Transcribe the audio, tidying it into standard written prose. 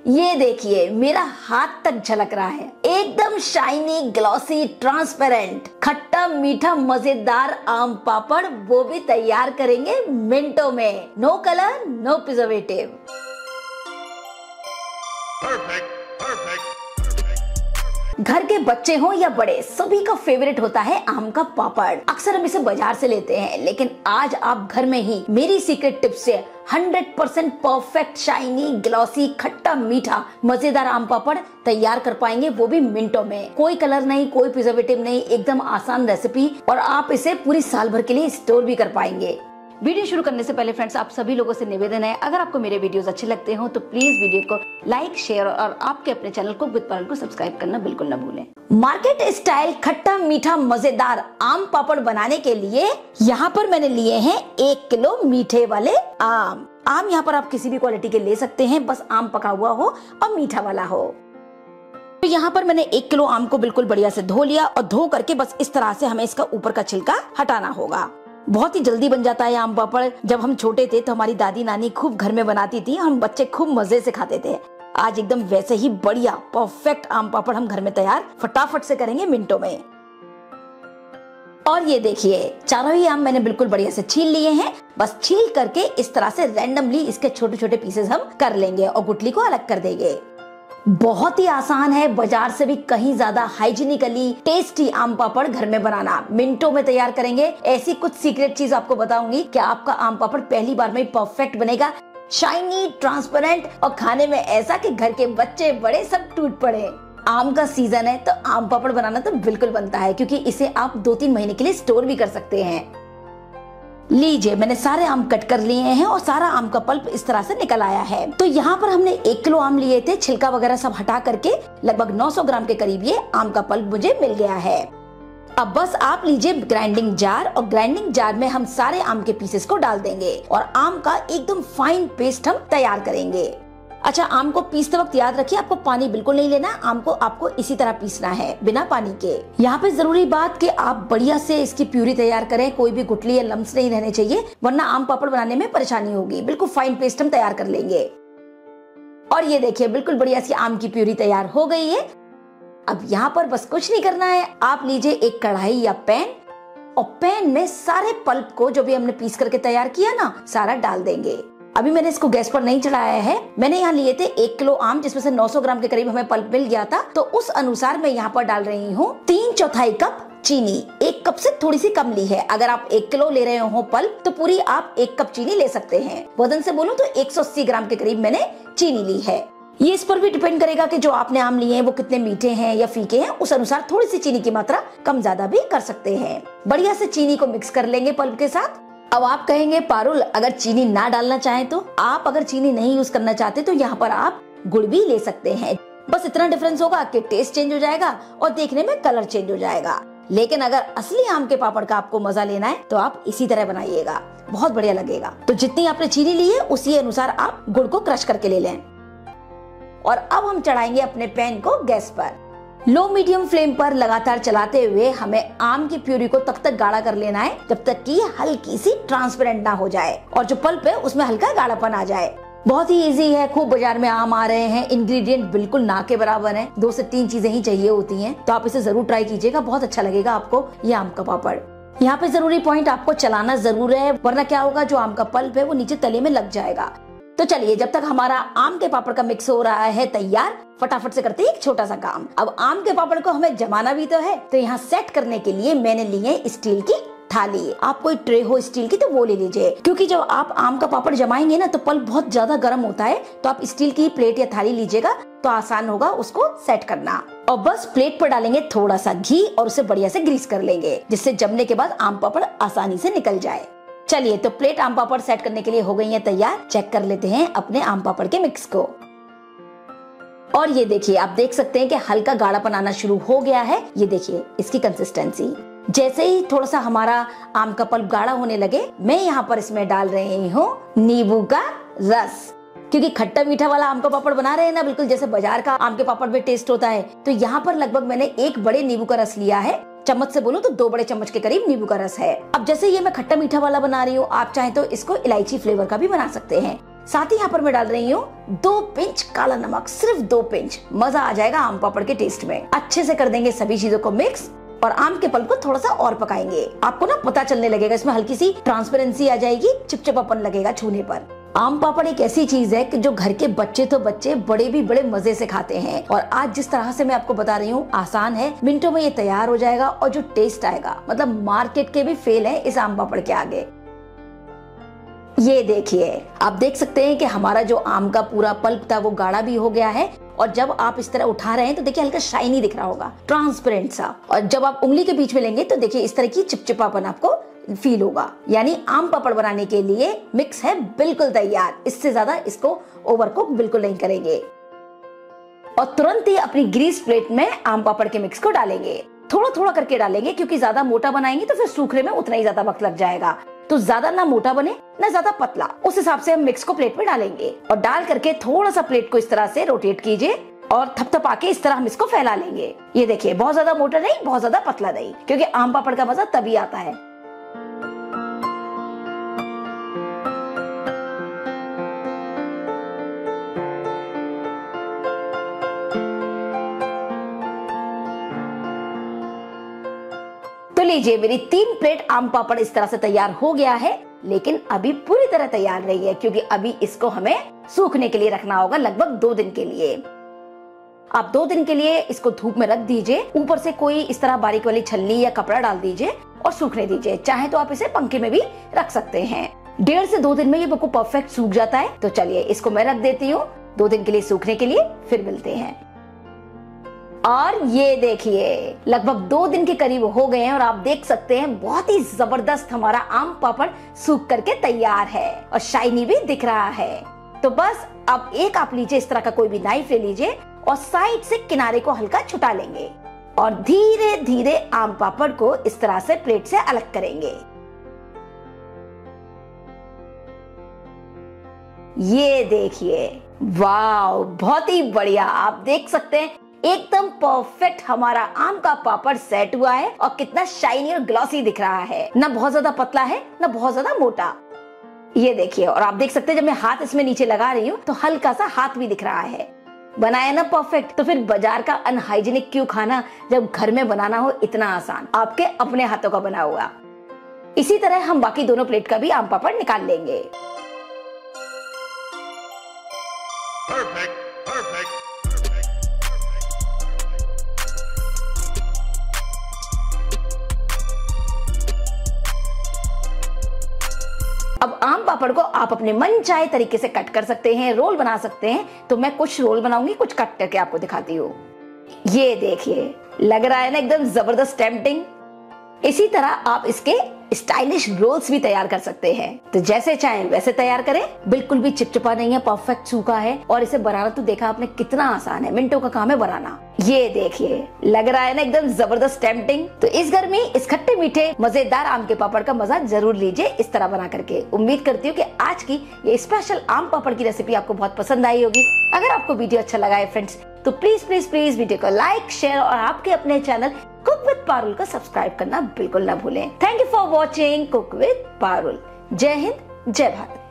ये देखिए मेरा हाथ तक झलक रहा है, एकदम शाइनी, ग्लॉसी, ट्रांसपेरेंट, खट्टा मीठा मजेदार आम पापड़, वो भी तैयार करेंगे मिनटों में। No colour, no preservative. घर के बच्चे हो या बड़े, सभी का फेवरेट होता है आम का पापड़। अक्सर हम इसे बाजार से लेते हैं, लेकिन आज आप घर में ही मेरी सीक्रेट टिप्स से 100% परफेक्ट, शाइनी, ग्लॉसी, खट्टा मीठा मजेदार आम पापड़ तैयार कर पाएंगे, वो भी मिनटों में। कोई कलर नहीं, कोई प्रिजर्वेटिव नहीं, एकदम आसान रेसिपी, और आप इसे पूरी साल भर के लिए स्टोर भी कर पाएंगे। वीडियो शुरू करने से पहले फ्रेंड्स, आप सभी लोगों से निवेदन है, अगर आपको मेरे वीडियोस अच्छे लगते हो तो प्लीज वीडियो को लाइक, शेयर और आपके अपने चैनल को विद पारुल को सब्सक्राइब करना बिल्कुल न भूलें। मार्केट स्टाइल खट्टा मीठा मजेदार आम पापड़ बनाने के लिए यहाँ पर मैंने लिए हैं 1 किलो मीठे वाले आम। आम यहाँ पर आप किसी भी क्वालिटी के ले सकते हैं, बस आम पका हुआ हो और मीठा वाला हो। तो यहाँ पर मैंने 1 किलो आम को बिल्कुल बढ़िया से धो लिया, और धो करके बस इस तरह से हमें इसका ऊपर का छिलका हटाना होगा। बहुत ही जल्दी बन जाता है आम पापड़। जब हम छोटे थे तो हमारी दादी नानी खूब घर में बनाती थी, हम बच्चे खूब मजे से खाते थे। आज एकदम वैसे ही बढ़िया परफेक्ट आम पापड़ हम घर में तैयार फटाफट से करेंगे मिनटों में। और ये देखिए चारों ही आम मैंने बिल्कुल बढ़िया से छील लिए हैं। बस छील करके इस तरह से रैंडमली इसके छोटे छोटे पीसेस हम कर लेंगे और गुठली को अलग कर देंगे। बहुत ही आसान है, बाजार से भी कहीं ज्यादा हाइजीनिकली टेस्टी आम पापड़ घर में बनाना, मिनटों में तैयार करेंगे। ऐसी कुछ सीक्रेट चीज आपको बताऊंगी कि आपका आम पापड़ पहली बार में ही परफेक्ट बनेगा, शाइनी, ट्रांसपेरेंट, और खाने में ऐसा कि घर के बच्चे बड़े सब टूट पड़े। आम का सीजन है तो आम पापड़ बनाना तो बिल्कुल बनता है, क्योंकि इसे आप 2-3 महीने के लिए स्टोर भी कर सकते हैं। लीजिए मैंने सारे आम कट कर लिए हैं और सारा आम का पल्प इस तरह से निकल आया है। तो यहाँ पर हमने 1 किलो आम लिए थे, छिलका वगैरह सब हटा करके लगभग 900 ग्राम के करीब ये आम का पल्प मुझे मिल गया है। अब बस आप लीजिए ग्राइंडिंग जार, और ग्राइंडिंग जार में हम सारे आम के पीसेस को डाल देंगे और आम का एकदम फाइन पेस्ट हम तैयार करेंगे। अच्छा, आम को पीसते वक्त याद रखिए आपको पानी बिल्कुल नहीं लेना, आम को आपको इसी तरह पीसना है बिना पानी के। यहाँ पे जरूरी बात कि आप बढ़िया से इसकी प्यूरी तैयार करें, कोई भी गुठली या लम्स नहीं रहने चाहिए, वरना आम पापड़ बनाने में परेशानी होगी। बिल्कुल फाइन पेस्ट हम तैयार कर लेंगे। और ये देखिए बिल्कुल बढ़िया सी आम की प्यूरी तैयार हो गई है। अब यहाँ पर बस कुछ नहीं करना है, आप लीजिए एक कढ़ाई या पैन, और पैन में सारे पल्प को जो भी हमने पीस करके तैयार किया ना, सारा डाल देंगे। अभी मैंने इसको गैस पर नहीं चढ़ाया है। मैंने यहाँ लिए थे 1 किलो आम, जिसमें से 900 ग्राम के करीब हमें पल्प मिल गया था, तो उस अनुसार मैं यहाँ पर डाल रही हूँ 3/4 कप चीनी। 1 कप से थोड़ी सी कम ली है। अगर आप 1 किलो ले रहे हो पल्प तो पूरी आप 1 कप चीनी ले सकते हैं। वजन से बोलूं तो 180 ग्राम के करीब मैंने चीनी ली है। ये इस पर भी डिपेंड करेगा कि जो आपने आम लिए हैं वो कितने मीठे हैं या फीके हैं, उस अनुसार थोड़ी सी चीनी की मात्रा कम ज्यादा भी कर सकते हैं। बढ़िया से चीनी को मिक्स कर लेंगे पल्प के साथ। अब आप कहेंगे पारुल अगर चीनी ना डालना चाहें तो, आप अगर चीनी नहीं यूज करना चाहते तो यहाँ पर आप गुड़ भी ले सकते हैं। बस इतना डिफरेंस होगा कि टेस्ट चेंज हो जाएगा और देखने में कलर चेंज हो जाएगा। लेकिन अगर असली आम के पापड़ का आपको मजा लेना है तो आप इसी तरह बनाइएगा, बहुत बढ़िया लगेगा। तो जितनी आपने चीनी ली है उसी अनुसार आप गुड़ को क्रश करके ले लें। और अब हम चढ़ाएंगे अपने पैन को गैस पर। लो मीडियम फ्लेम पर लगातार चलाते हुए हमें आम की प्यूरी को तब तक गाढ़ा कर लेना है जब तक कि हल्की सी ट्रांसपेरेंट ना हो जाए और जो पल्प है उसमें हल्का गाढ़ापन आ जाए। बहुत ही इजी है, खूब बाजार में आम आ रहे हैं, इंग्रेडिएंट बिल्कुल ना के बराबर हैं, 2 से 3 चीजें ही चाहिए होती हैं। तो आप इसे जरूर ट्राई कीजिएगा, बहुत अच्छा लगेगा आपको ये आम का पापड़। यहाँ पे जरूरी पॉइंट, आपको चलाना जरूर है, वरना क्या होगा जो आम का पल्प है वो नीचे तले में लग जाएगा। तो चलिए जब तक हमारा आम के पापड़ का मिक्स हो रहा है तैयार, फटाफट से करते हैं एक छोटा सा काम। अब आम के पापड़ को हमें जमाना भी तो है, तो यहाँ सेट करने के लिए मैंने ली है स्टील की थाली। आप कोई ट्रे हो स्टील की तो वो ले लीजिए, क्योंकि जब आप आम का पापड़ जमाएंगे ना तो पल्प बहुत ज्यादा गर्म होता है। तो आप स्टील की प्लेट या थाली लीजिएगा तो आसान होगा उसको सेट करना। और बस प्लेट पर डालेंगे थोड़ा सा घी और उसे बढ़िया से ग्रीस कर लेंगे, जिससे जमने के बाद आम पापड़ आसानी से निकल जाए। चलिए तो प्लेट आम पापड़ सेट करने के लिए हो गई है तैयार। चेक कर लेते हैं अपने आम पापड़ के मिक्स को। और ये देखिए आप देख सकते हैं कि हल्का गाढ़ापन आना शुरू हो गया है। ये देखिए इसकी कंसिस्टेंसी, जैसे ही थोड़ा सा हमारा आम का पल्प गाढ़ा होने लगे, मैं यहाँ पर इसमें डाल रही हूँ नींबू का रस। क्योंकि खट्टा मीठा वाला आम का पापड़ बना रहे हैं ना, बिल्कुल जैसे बाजार का आम के पापड़ में टेस्ट होता है। तो यहाँ पर लगभग मैंने 1 बड़े नींबू का रस लिया है। चम्मच से बोलूं तो 2 बड़े चम्मच के करीब नींबू का रस है। अब जैसे ये मैं खट्टा मीठा वाला बना रही हूँ, आप चाहे तो इसको इलायची फ्लेवर का भी बना सकते हैं, साथ ही यहाँ पर मैं डाल रही हूँ 2 पिंच काला नमक, सिर्फ 2 पिंच। मजा आ जाएगा आम पापड़ के टेस्ट में। अच्छे से कर देंगे सभी चीजों को मिक्स और आम के पल्प को थोड़ा सा और पकाएंगे। आपको ना पता चलने लगेगा, इसमें हल्की सी ट्रांसपेरेंसी आ जाएगी, चिपचिपापन लगेगा छूने पर। आम पापड़ एक ऐसी चीज है कि जो घर के बच्चे तो बच्चे, बड़े भी बड़े मजे से खाते हैं। और आज जिस तरह से मैं आपको बता रही हूँ, आसान है, मिनटों में ये तैयार हो जाएगा और जो टेस्ट आएगा, मतलब मार्केट के भी फेल है इस आम पापड़ के आगे। ये देखिए, आप देख सकते हैं कि हमारा जो आम का पूरा पल्प था वो गाढ़ा भी हो गया है और जब आप इस तरह उठा रहे हैं तो देखिए हल्का शाइनी दिख रहा होगा, ट्रांसपेरेंट सा। और जब आप उंगली के बीच में लेंगे तो देखिए इस तरह की चिपचिपापन आपको फील होगा। यानी आम पापड़ बनाने के लिए मिक्स है बिल्कुल तैयार। इससे ज्यादा इसको ओवरकुक बिल्कुल नहीं करेंगे। और तुरंत ही अपनी ग्रीस प्लेट में आम पापड़ के मिक्स को डालेंगे। थोड़ा थोड़ा करके डालेंगे क्योंकि ज्यादा मोटा बनाएंगे तो फिर सूखने में उतना ही ज्यादा वक्त लग जाएगा। तो ज्यादा ना मोटा बने ना ज्यादा पतला, उस हिसाब से हम मिक्स को प्लेट में डालेंगे। और डाल करके थोड़ा सा प्लेट को इस तरह से रोटेट कीजिए और थपथपा के इस तरह हम इसको फैला लेंगे। ये देखिए, बहुत ज्यादा मोटा नहीं, बहुत ज्यादा पतला नहीं, क्योंकि आम पापड़ का मजा तभी आता है। तो लीजिए, मेरी 3 प्लेट आम पापड़ इस तरह से तैयार हो गया है, लेकिन अभी पूरी तरह तैयार नहीं है क्योंकि अभी इसको हमें सूखने के लिए रखना होगा, लगभग 2 दिन के लिए। आप 2 दिन के लिए इसको धूप में रख दीजिए। ऊपर से कोई इस तरह बारीक वाली छलनी या कपड़ा डाल दीजिए और सूखने दीजिए। चाहे तो आप इसे पंखे में भी रख सकते हैं। 1.5 से 2 दिन में ये बिल्कुल परफेक्ट सूख जाता है। तो चलिए इसको मैं रख देती हूँ 2 दिन के लिए सूखने के लिए, फिर मिलते हैं। और ये देखिए, लगभग 2 दिन के करीब हो गए हैं और आप देख सकते हैं बहुत ही जबरदस्त हमारा आम पापड़ सूख करके तैयार है और शाइनी भी दिख रहा है। तो बस अब एक आप लीजिए, इस तरह का कोई भी नाइफ ले लीजिए और साइड से किनारे को हल्का छुटा लेंगे और धीरे धीरे आम पापड़ को इस तरह से प्लेट से अलग करेंगे। ये देखिए, वाह, बहुत ही बढ़िया। आप देख सकते हैं एकदम परफेक्ट हमारा आम का पापड़ सेट हुआ है और कितना शाइनी और ग्लॉसी दिख रहा है। ना बहुत ज्यादा पतला है ना बहुत ज्यादा मोटा। ये देखिए, और आप देख सकते हैं जब मैं हाथ इसमें नीचे लगा रही हूँ तो हल्का सा हाथ भी दिख रहा है। बनाया ना परफेक्ट, तो फिर बाजार का अनहाइजीनिक क्यों खाना, जब घर में बनाना हो इतना आसान, आपके अपने हाथों का बना हुआ। इसी तरह हम बाकी दोनों प्लेट का भी आम पापड़ निकाल लेंगे। अब आम पापड़ को आप अपने मन चाहे तरीके से कट कर सकते हैं, रोल बना सकते हैं। तो मैं कुछ रोल बनाऊंगी, कुछ कट करके आपको दिखाती हूँ। ये देखिए, लग रहा है ना एकदम जबरदस्त टेम्पटिंग। इसी तरह आप इसके स्टाइलिश रोल्स भी तैयार कर सकते हैं। तो जैसे चाहें वैसे तैयार करें, बिल्कुल भी चिपचिपा नहीं है, परफेक्ट सूखा है। और इसे बनाना तो देखा आपने कितना आसान है, मिनटों का काम है बनाना। ये देखिए, लग रहा है ना एकदम जबरदस्त टेम्पटिंग। तो इस गर्मी इस खट्टे मीठे मजेदार आम के पापड़ का मजा जरूर लीजिए इस तरह बना करके। उम्मीद करती हूँ कि आज की ये स्पेशल आम पापड़ की रेसिपी आपको बहुत पसंद आई होगी। अगर आपको वीडियो अच्छा लगा है फ्रेंड्स, तो प्लीज प्लीज प्लीज वीडियो को लाइक, शेयर और आपके अपने चैनल कुक विद पारुल को सब्सक्राइब करना बिल्कुल ना भूलें। Thank you for watching cook with Parul. जय हिंद, जय भारत।